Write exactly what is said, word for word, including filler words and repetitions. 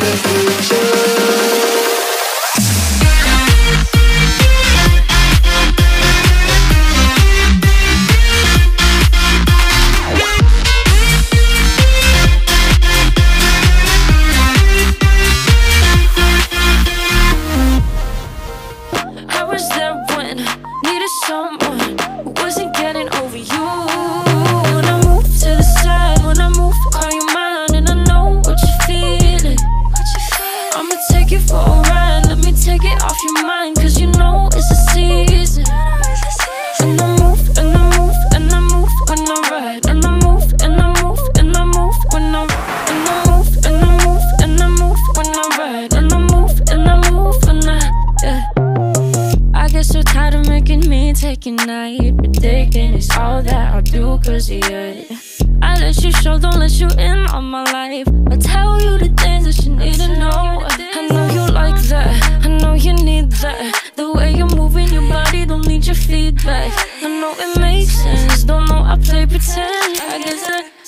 Taking night, predicting it's all that I'll do cause of you. I let you show, don't let you in on my life. I tell you the things that you need to know. I know you like that, I know you need that. The way you're moving your body, don't need your feedback. I know it makes sense, don't know I play pretend. I guess that